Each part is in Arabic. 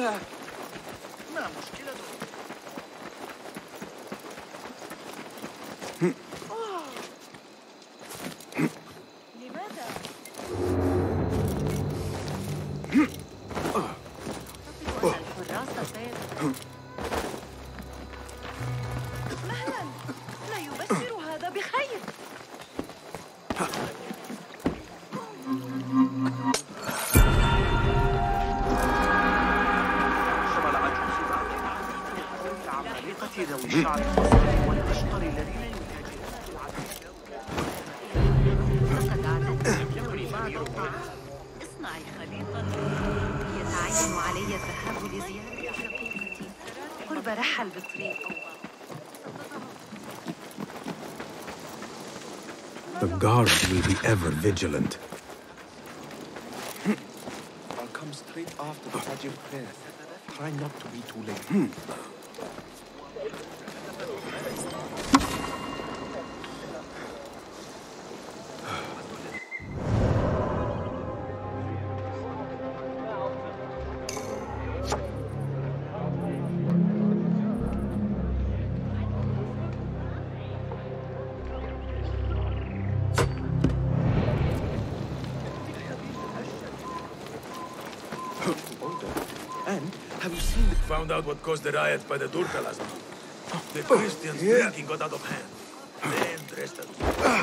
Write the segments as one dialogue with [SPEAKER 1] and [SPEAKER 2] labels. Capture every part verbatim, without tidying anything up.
[SPEAKER 1] ما مشكلته؟ لماذا؟ الحراس سيد مهلا، لا يبشر هذا بخير. ذوي الشعر الأصفر والأشقر الذين يتاجرون لقد أعددت بعض الطعام. اصنعي خليطا. يتعين علي الذهاب لزيارة شقيقتي قرب رحل بالطريق.
[SPEAKER 2] The guards will be ever vigilant.
[SPEAKER 3] I'll come straight after the Fajr prayer. Try not to be too late.
[SPEAKER 4] Found out what caused the riots by the Durka last month. The Christians drinking got out of hand. Then dressed as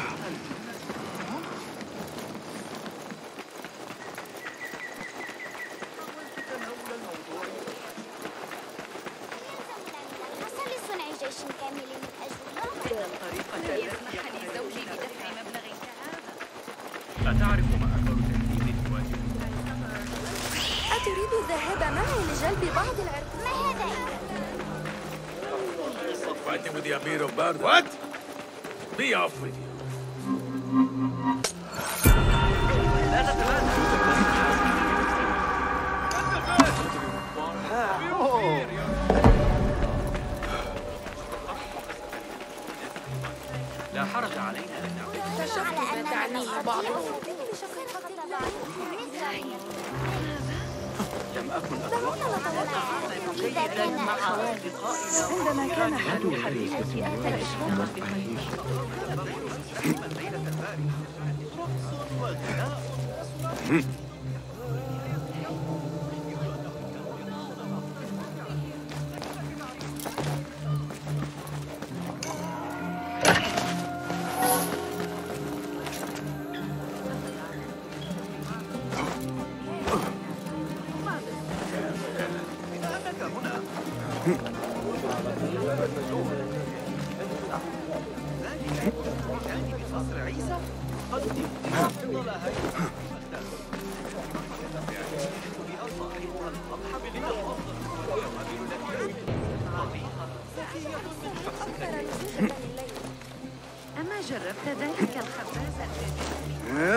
[SPEAKER 4] أتعرف ما أكبر تهديد تواجه؟
[SPEAKER 5] أتريد الذهاب معي لجلب بعض العرق؟ ما هذا؟
[SPEAKER 4] Fighting with the Amir of Baghdad. What? Be off with you. لا حرج علينا أن نعود.
[SPEAKER 5] اكتشفت ما تعنيه بعضهم.
[SPEAKER 4] لم أكن أتوقع
[SPEAKER 5] عندما كان حد الحديثة آخر إشراق
[SPEAKER 6] أما جربت ذلك الخباز الذي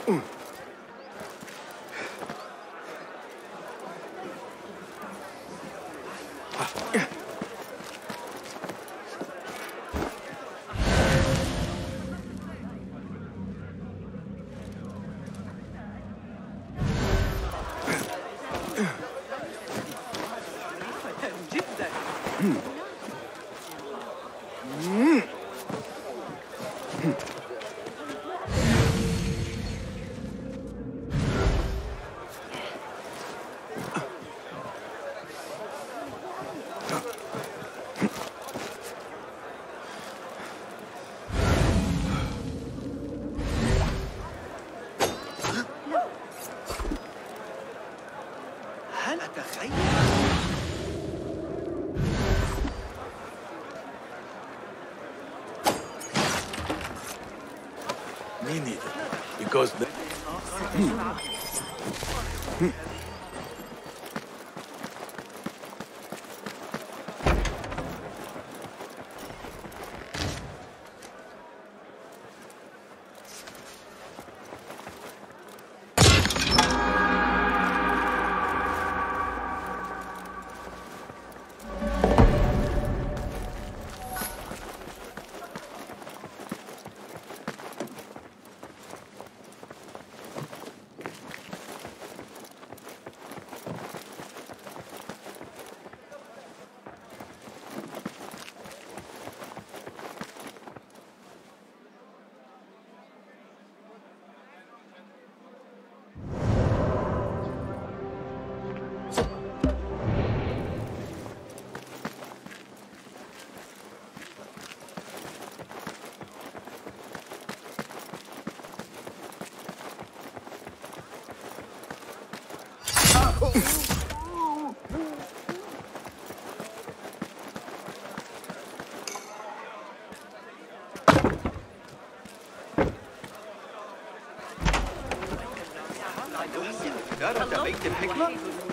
[SPEAKER 4] Me neither. Because the...
[SPEAKER 3] بيت الحكمة؟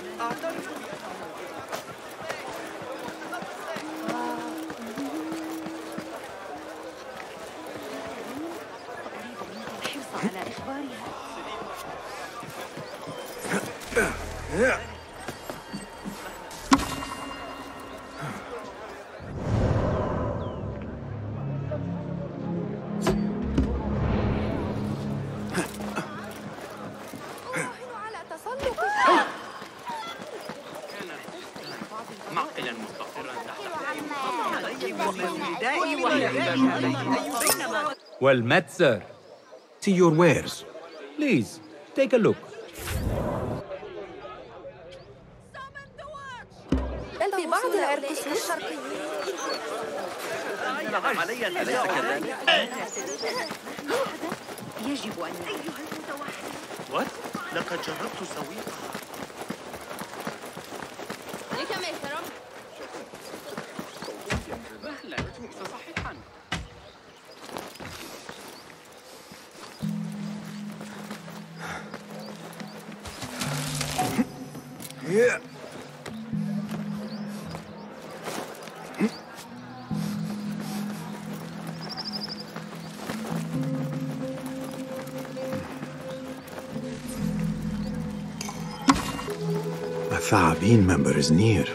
[SPEAKER 1] الحرص على إخبارها.
[SPEAKER 7] Well met, sir.
[SPEAKER 2] See your wares.
[SPEAKER 7] Please, take a look.
[SPEAKER 6] في بعض العرقسوس الشرقيين
[SPEAKER 1] يجب أن أيها المتوحد.
[SPEAKER 8] وات؟ لقد جربت سويقها. مهلا، صحيحا.
[SPEAKER 2] Yeah. A Thaabin member is near.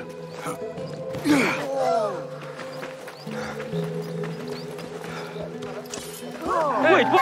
[SPEAKER 7] Wait, what?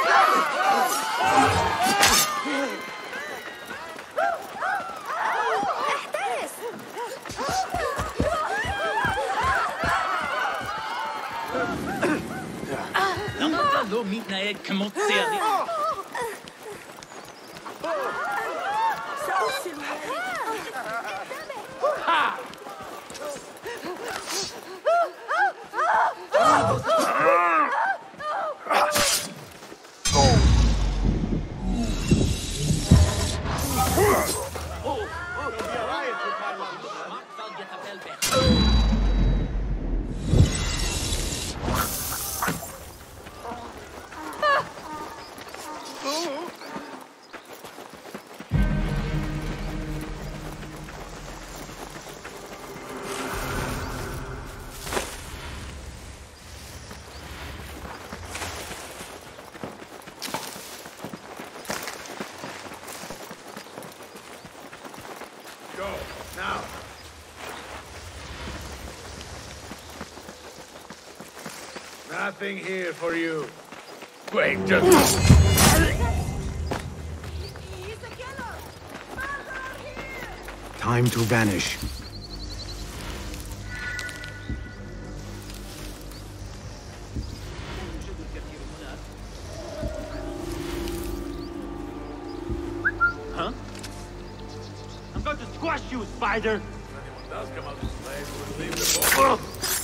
[SPEAKER 4] go. Now. Nothing here for you. Wait, just...
[SPEAKER 2] Time to vanish.
[SPEAKER 8] Huh? I'm going to squash you, spider!
[SPEAKER 4] If anyone does come out this place, we'll leave the boat.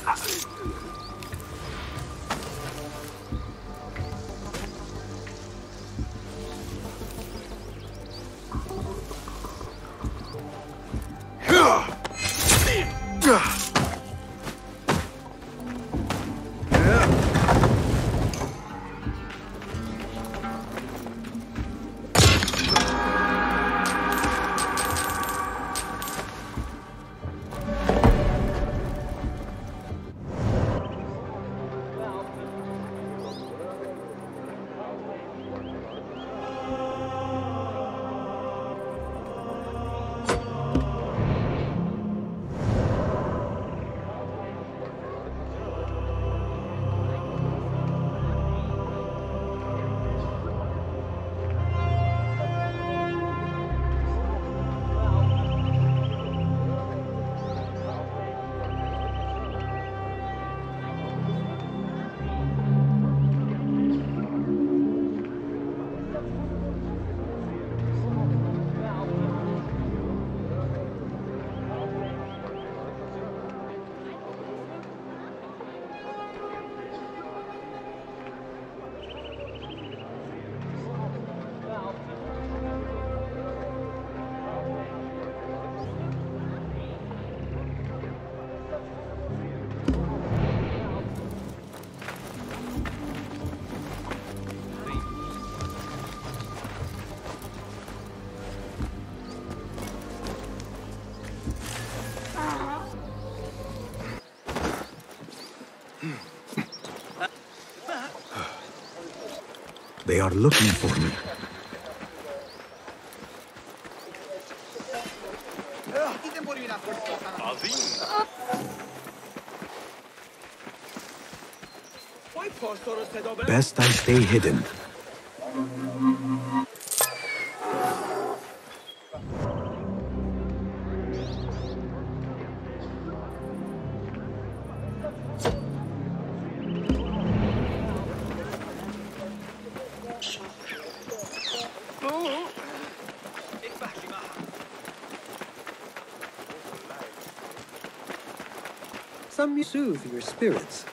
[SPEAKER 2] They are looking for me. Best I stay hidden.
[SPEAKER 3] Some soothe your spirits.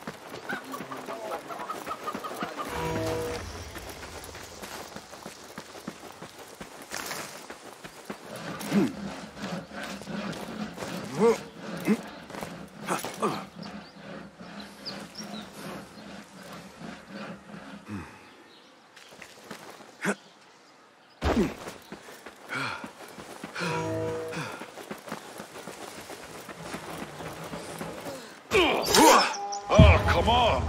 [SPEAKER 4] Oh, come on!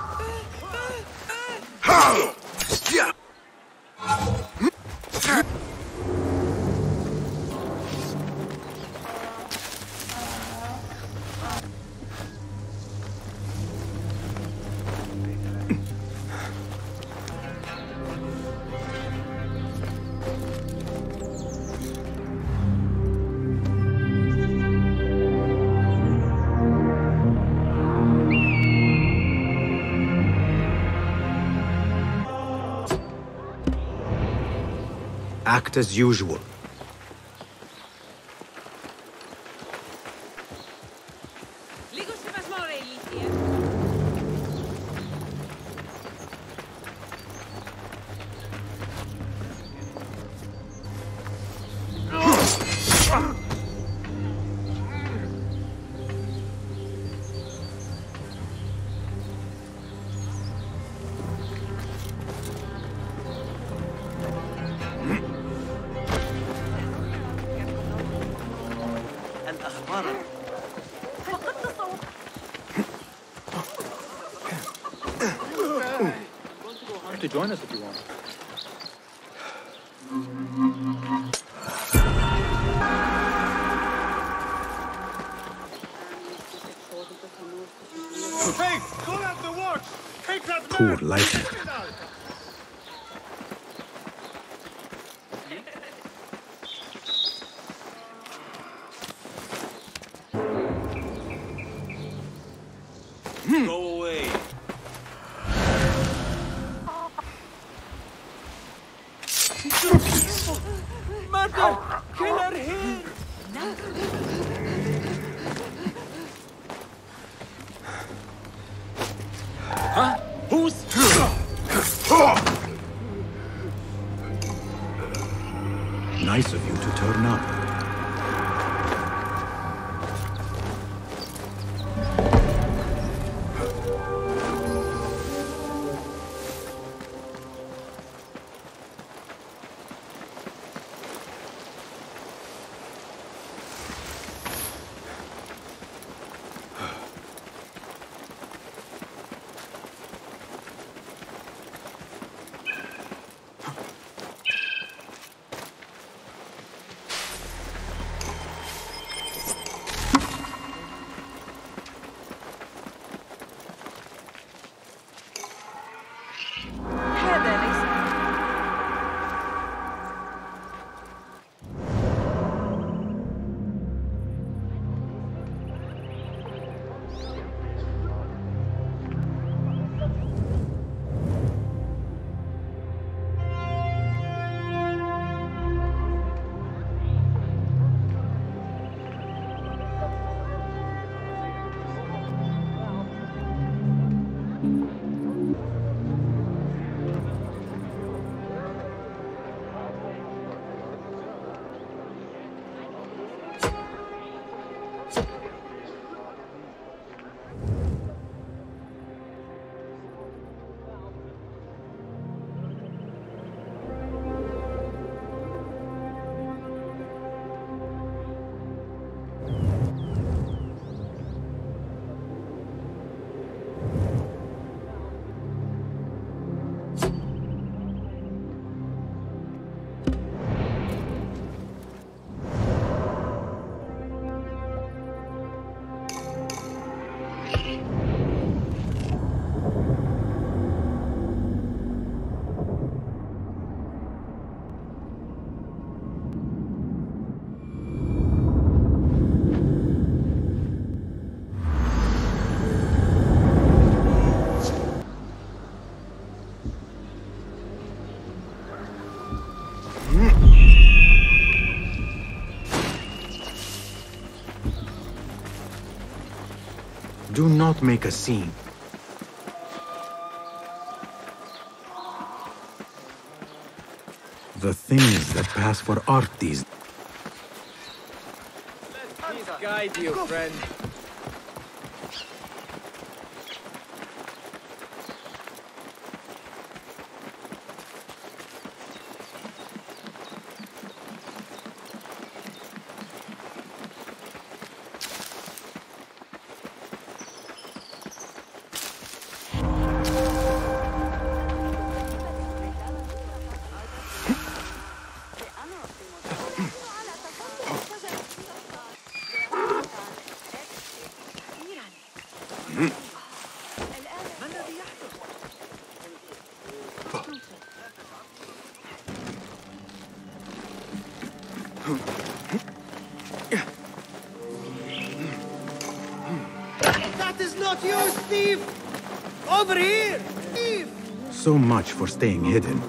[SPEAKER 2] Act as usual.
[SPEAKER 7] To join us if you want.
[SPEAKER 2] poor lighting.
[SPEAKER 8] Go away.
[SPEAKER 3] Murder! Killer here!
[SPEAKER 8] Huh? Who's...
[SPEAKER 2] Nice of you to turn up. Do not make a scene. The things that pass for art these.
[SPEAKER 3] Let me guide you, friend. That is not yours, thief! Over here, thief!
[SPEAKER 2] So much for staying hidden.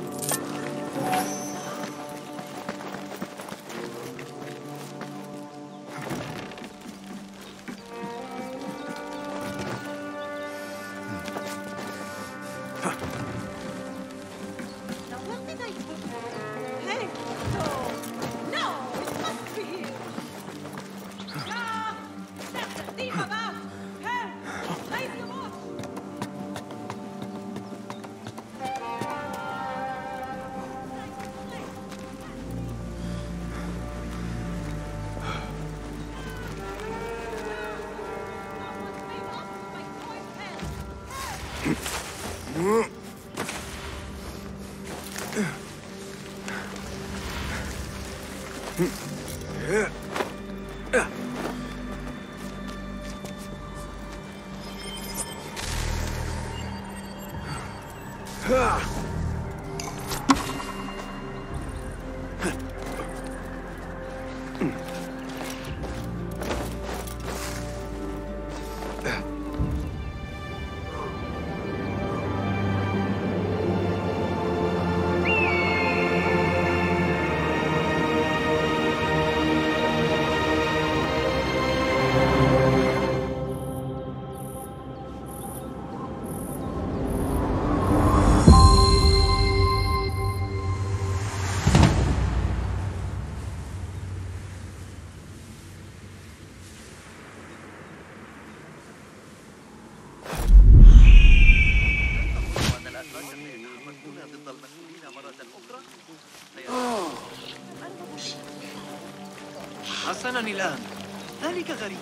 [SPEAKER 9] حسناً الآن، ذلك غريب.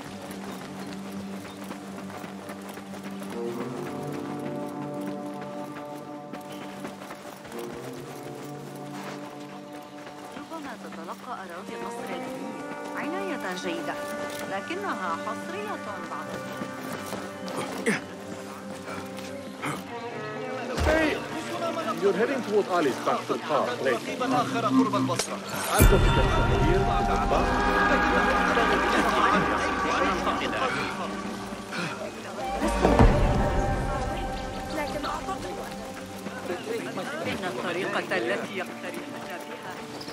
[SPEAKER 6] ربما تتلقى أراضي مصر عناية جيدة، لكنها حصرية بعض
[SPEAKER 7] You're heading toward Ali's back to the car later.
[SPEAKER 9] الآخر قرب البصرة.
[SPEAKER 7] I've got to get some here to the bus.
[SPEAKER 6] إن الطريقة التي يقترحون بها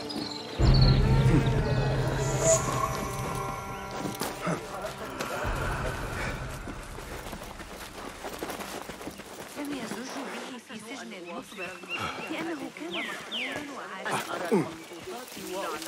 [SPEAKER 6] لم يزجوا به في سجن المخبر لأنه كان محمولا وعاد أرى المخطوطات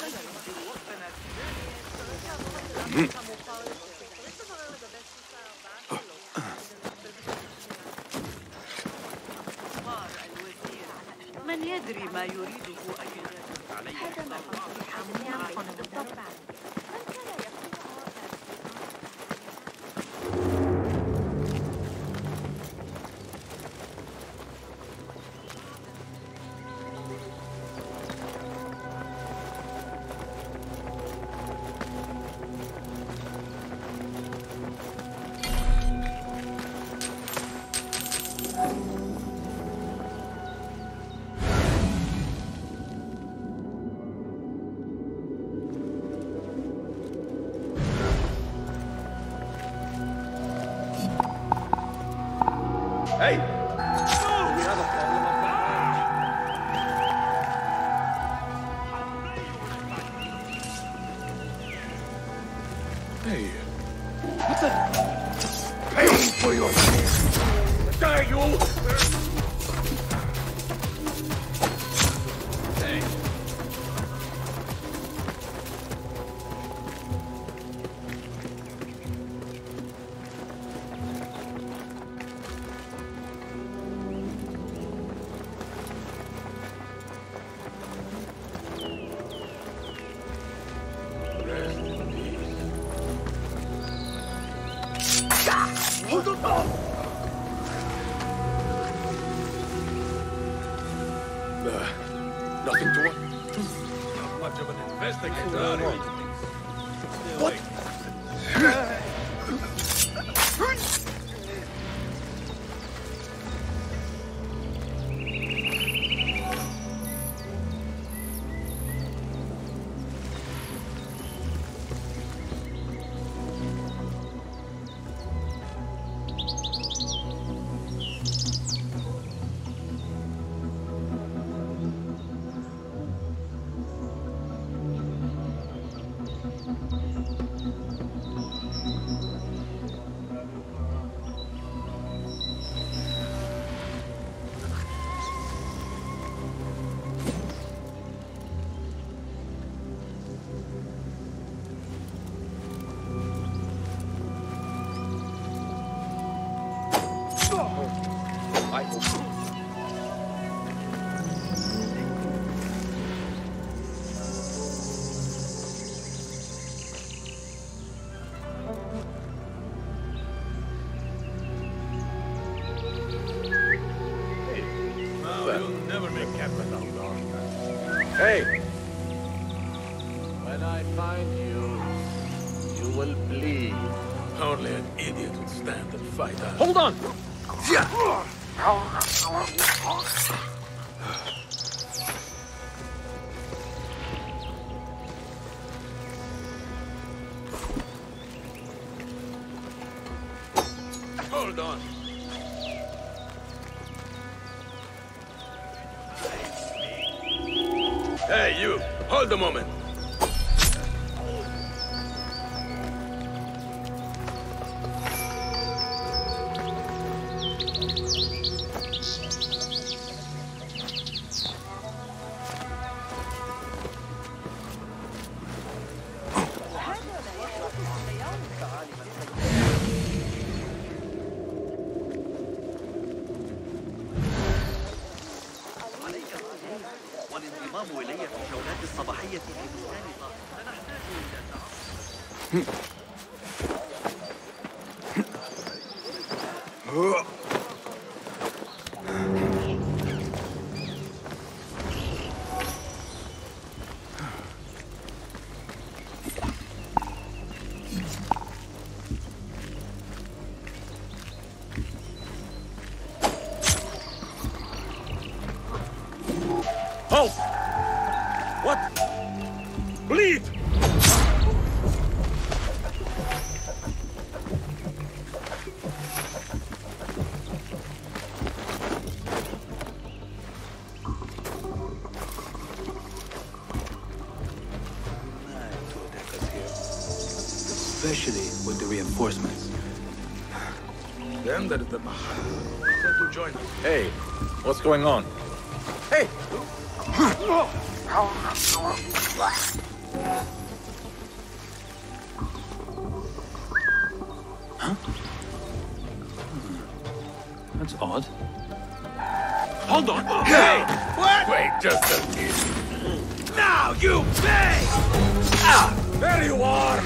[SPEAKER 6] من يدري ما يريده أن هذا ما كنت بالطبع.
[SPEAKER 7] Hey! We have a problem of that. Hey. What the? Pay for your sins! Die, you! Hey. Nothing to it.
[SPEAKER 4] Not much of an investigator, are you?
[SPEAKER 7] What? Hey! When I find you, you will bleed.
[SPEAKER 4] Only an idiot would stand and fight us.
[SPEAKER 7] Hold on!
[SPEAKER 4] Hold on. Hey, you! Hold a moment!
[SPEAKER 9] والانضمام إلي في الجولات الصباحية في بستان طه. سنحتاج إلى تعاون.
[SPEAKER 4] Halt! What? Bleed!
[SPEAKER 2] Especially with the reinforcements.
[SPEAKER 4] Then there is the Bahar. Said to join us.
[SPEAKER 7] Hey, what's going on? Hey!
[SPEAKER 2] Huh? That's odd.
[SPEAKER 4] Hold on! Hey! What? Wait just a minute. Now you pay! Ah! There you are!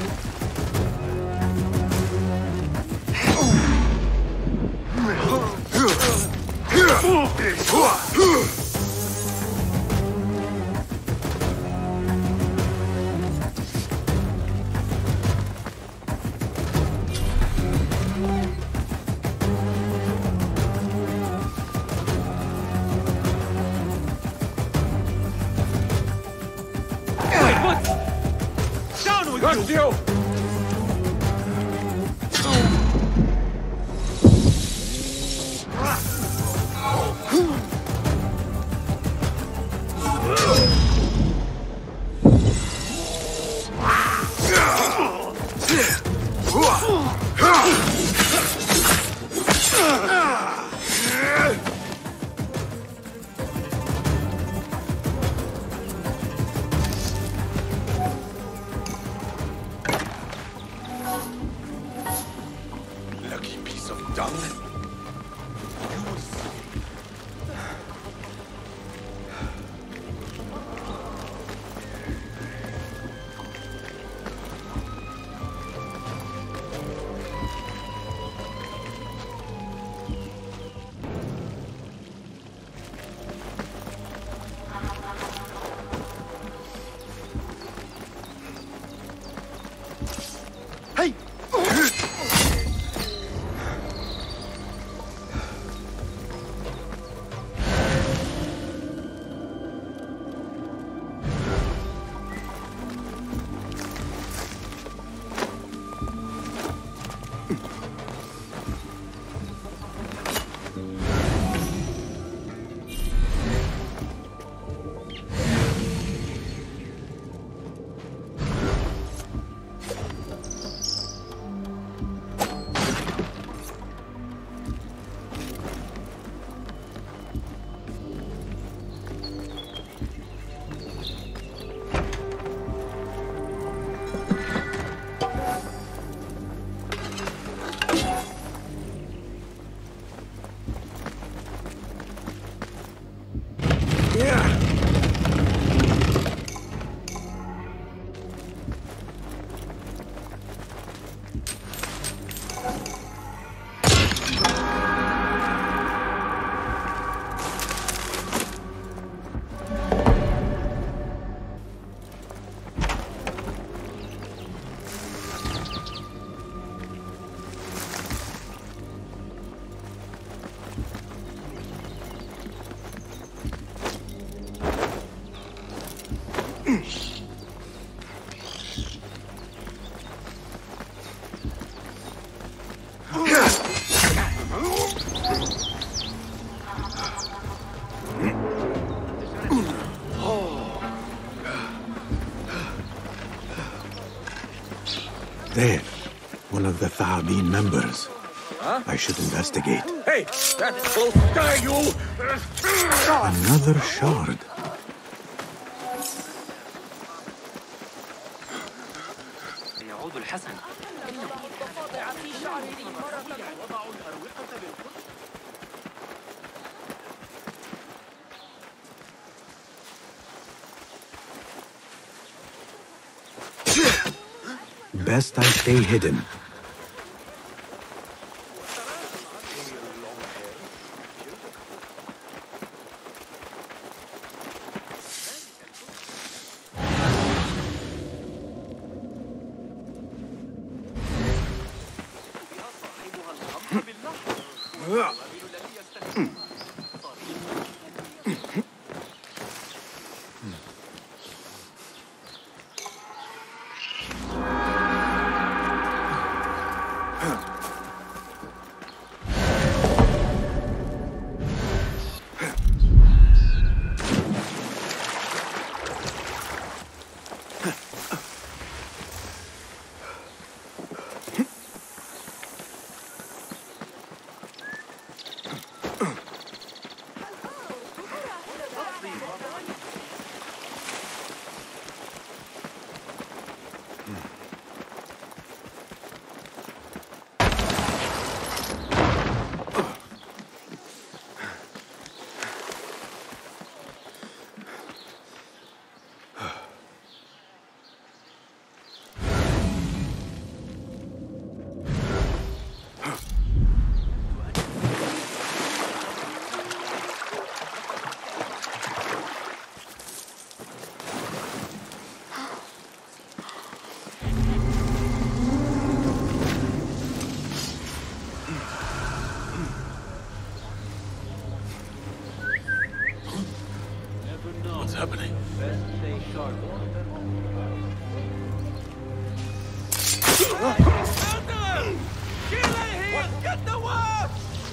[SPEAKER 4] Got you!
[SPEAKER 2] There. One of the Tha'abin members.
[SPEAKER 4] Huh?
[SPEAKER 2] I should investigate.
[SPEAKER 4] Hey! That's close! Die, you!
[SPEAKER 2] Another shard.
[SPEAKER 9] يعود الحسن.
[SPEAKER 2] Best I stay hidden.
[SPEAKER 4] Happening.
[SPEAKER 9] Get the work!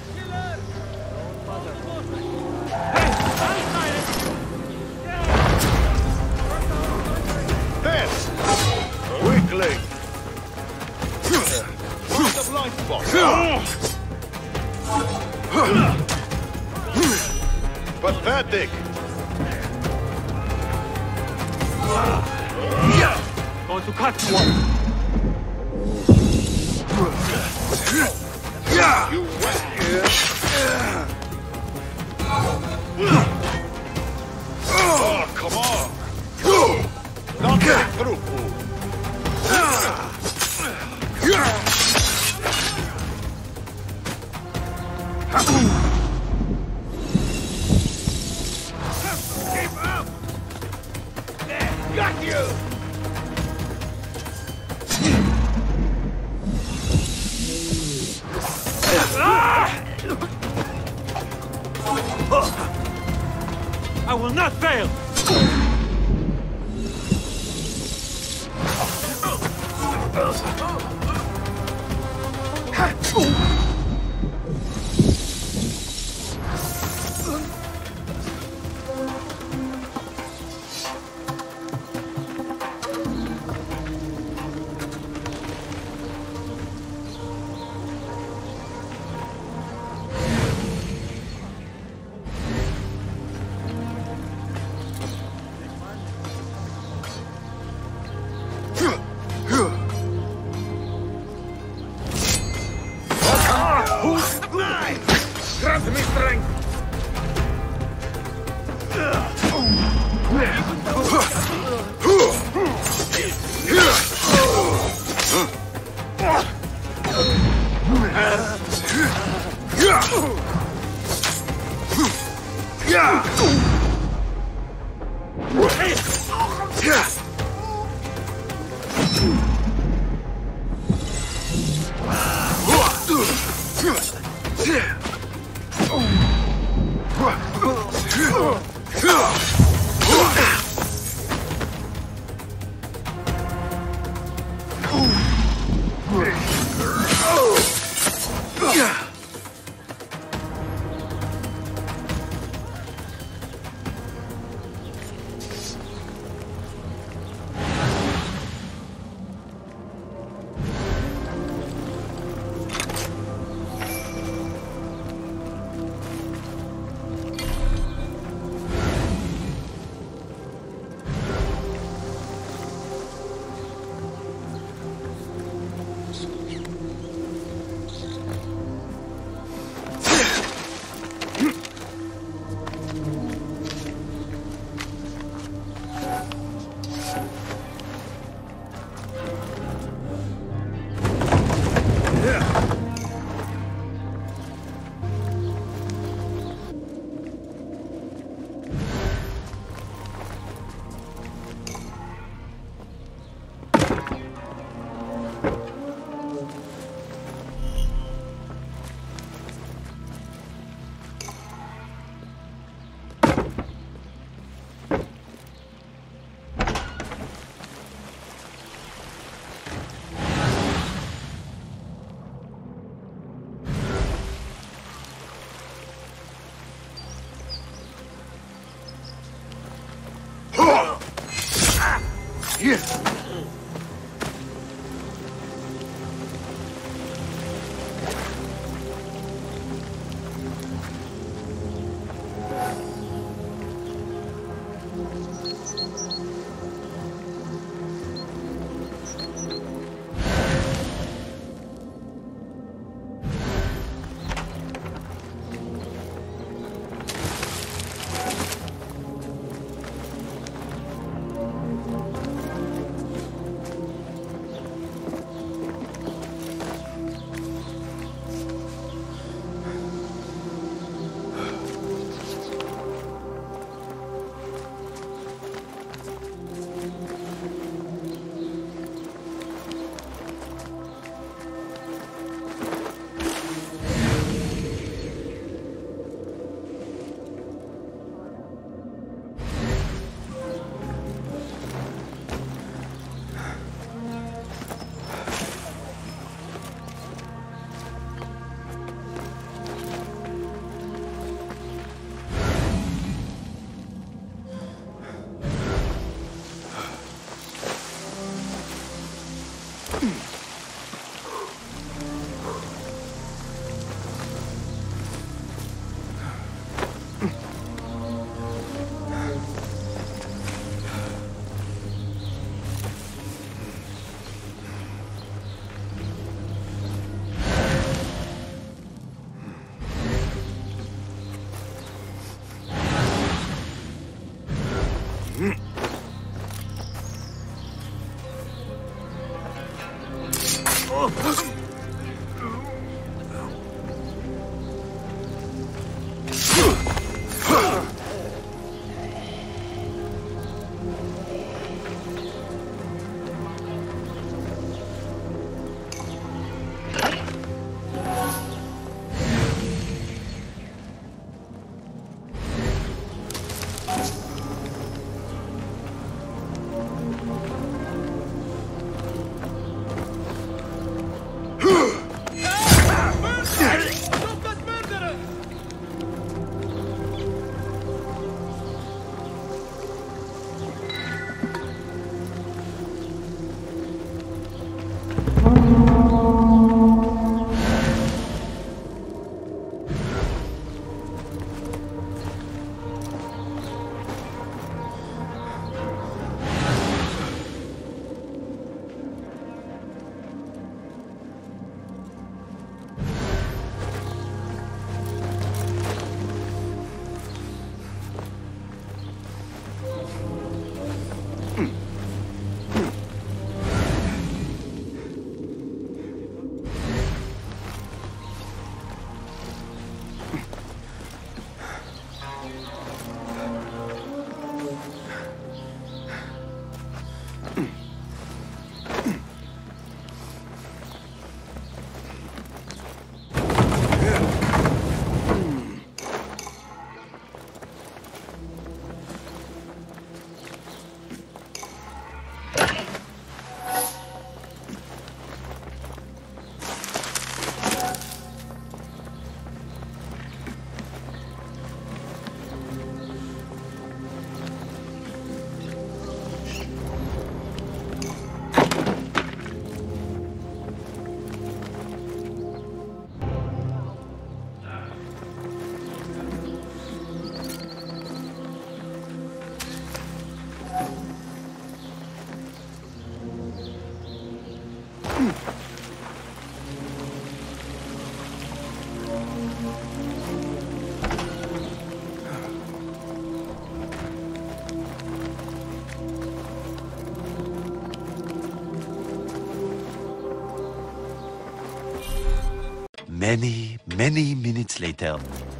[SPEAKER 4] This! Quickly! Find the blind spot! Pathetic!
[SPEAKER 9] Going to cut you off.
[SPEAKER 4] You went here! Oh, come on! Not getting through, fool! Keep up! There, got you!
[SPEAKER 9] I will not fail!
[SPEAKER 4] Grant me strength!
[SPEAKER 10] Many, many minutes later.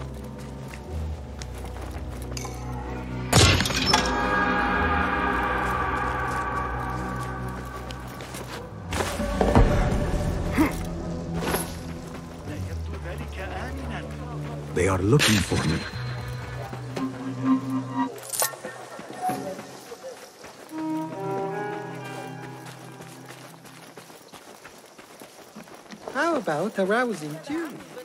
[SPEAKER 2] They are looking for me.
[SPEAKER 3] How about a rousing tune?